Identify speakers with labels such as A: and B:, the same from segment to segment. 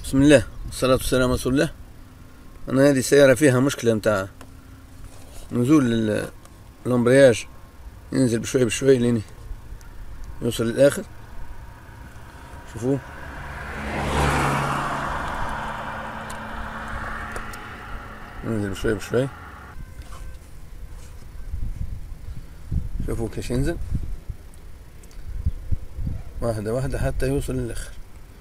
A: بسم الله والصلاة والسلام على رسول الله. أنا هذه السيارة فيها مشكلة متاع نزول الامبرياج، ينزل بشوي بشوي لين يوصل للآخر. شوفوا ينزل بشوي بشوي، شوفوا كيف ينزل واحدة واحدة حتى يوصل للآخر.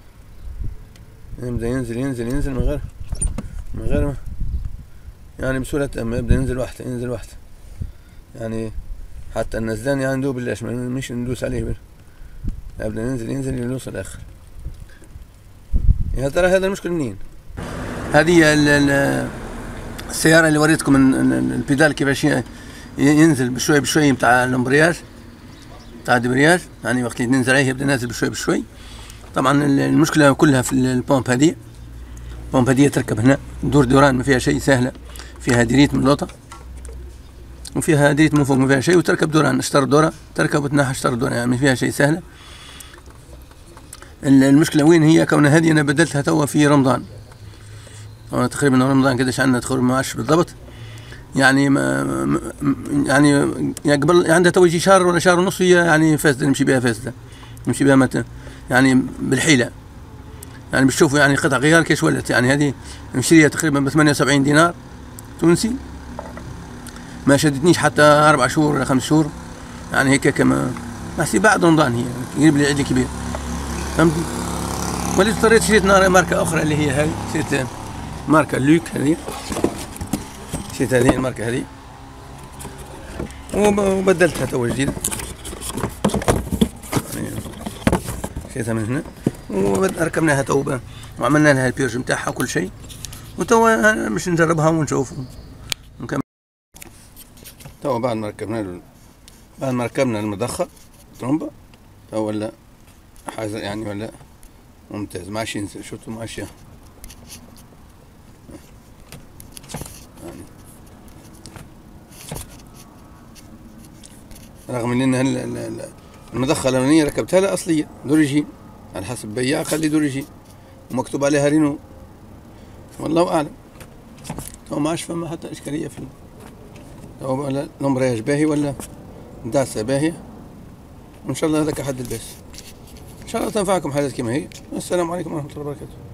A: يبدأ ينزل ينزل ينزل من غير يعني بسهولة. أما يبدأ ينزل واحدة ينزل واحدة، يعني حتى النزلان يعني ندوب بالله مش ندوس عليه، يبدأ ينزل ينزل يوصل الآخر. يا ترى هذا المشكل منين؟ هذه السيارة اللي وريتكم البيدال كيفاش ينزل بشوي بشوي متاع الامبرياج تاع الدبرياج، يعني وقت اللي ننزل عليه يبدأ نازل بشوي بشوي. طبعا المشكلة كلها في البومب هذه. البومب هذه تركب هنا دور دوران، ما فيها شيء، سهلة، فيها ديريت من لوطة وفيها ديريت من فوق، ما فيها شيء، وتركب دوران، اشتر دورة تركب وتنحى اشتر دورة، يعني ما فيها شيء، سهلة. المشكلة وين هي؟ كون هذه أنا بدلتها توا في رمضان، تقريبا رمضان قداش عندنا تقريبا ما عادش بالضبط، يعني يعني قبل عندها تو يجي شهر ولا شهر ونص، هي يعني فاسدة، نمشي بها فاسدة، نمشي بها يعني بالحيلة. يعني بتشوفوا يعني قطع غيار كيش ولت. يعني هذه مشرية تقريبا ب 78 دينار تونسي، ما شدتنيش حتى 4 شهور ولا 5 شهور، يعني هيك كما نحسي بعد رمضان، هي قريب للعيد الكبير، فهمتني. وليت اضطريت شريت ماركة أخرى اللي هي هذه، شريت ماركة لوك هذه، شريت هذه الماركة هذه وبدلتها تو جديد، يعني شريتها من هنا وركبناها تو وعملنا لها البيرج نتاعها وكل شيء، وتوا مش نجربها ونشوف نكمل. تو بعد ما ركبنا المضخة ترومبا، تو ولا حاجة يعني ولا ممتاز، ما عادش ينزل. شفتوا ما عادش يعني رغم ان المضخة الأولانية ركبتها لها أصلية دوريجين، على حسب بياع خلي دوريجين ومكتوب عليها رينو، والله أعلم. تو ما عادش فما حتى إشكالية في تو الامبرياج باهي ولا داسة باهية، وإن شاء الله هذاك حد الباس. إن شاء الله تنفعكم حاجات كما هي. السلام عليكم ورحمة الله وبركاته.